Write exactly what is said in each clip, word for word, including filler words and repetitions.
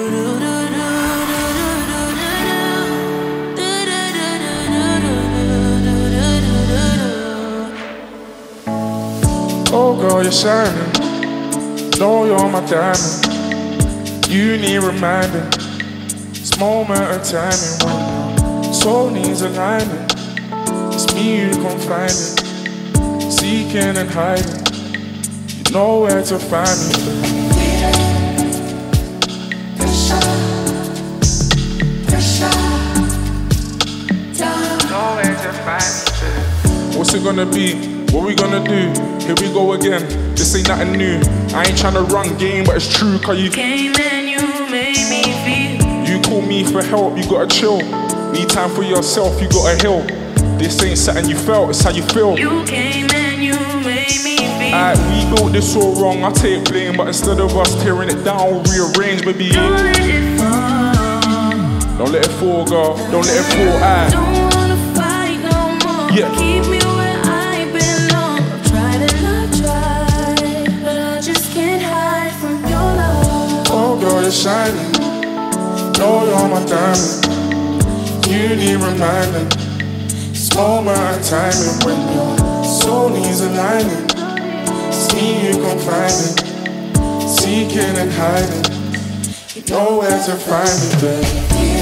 Oh girl, you're shining. Know you're my diamond. You need reminding. This moment of timing when your soul needs aligning. It's me you can find it. Seeking and hiding. You know where to find me. Pressure, pressure, down. You know where to find me. What's it gonna be? What we gonna do? Here we go again. This ain't nothing new. I ain't tryna run game, but it's true. Cause you came and you made me feel. You call me for help, you gotta chill. Need time for yourself, you gotta heal. This ain't something you felt, it's how you feel. You came and you made me feel. Alright, we built this all wrong, I take blame. But instead of us tearing it down, we'll rearrange, baby. Don't let it fall. Don't let it fall, girl. Don't let it fall, aye. Don't wanna fight no more. Yeah. Keep me where I belong. I've tried and I've tried, but I just can't hide from your love. Oh girl, you're shining. Know you're my diamond. You need reminding. This moment of timing when your soul needs aligning. It's me you can find it. Seeking and hiding. You know where to find me, baby.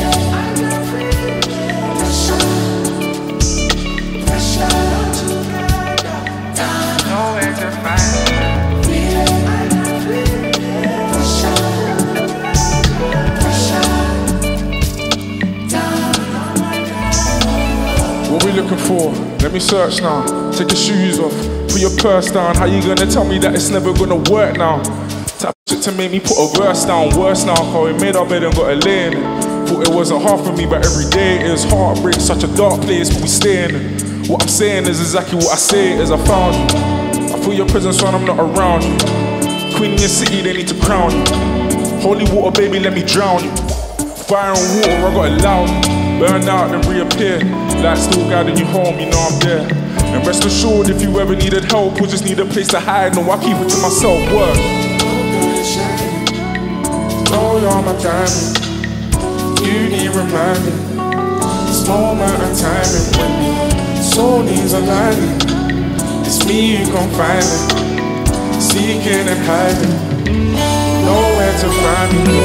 What we looking for? Let me search now. Take your shoes off, put your purse down. How you gonna tell me that it's never gonna work now? Tap shit to make me put a verse down. Worse now, cause we made our bed and got a lay in it. Thought it wasn't hard for me, but every day it is heartbreak. Such a dark place, but we stay in it. What I'm saying is exactly what I say is I found you. I feel your presence when I'm not around you. Queen in your city, they need to crown you. Holy water, baby, let me drown you. Fire and water, I got it loud. Burn out and reappear. Light still guiding you home, you know I'm there. And rest assured, if you ever needed help or just need a place to hide, no, I keep it to myself, word. Oh, you're my diamond. You need reminding. This moment of timing when your soul needs aligning. It's me you can find it. Seeking and hiding. Know where to find me.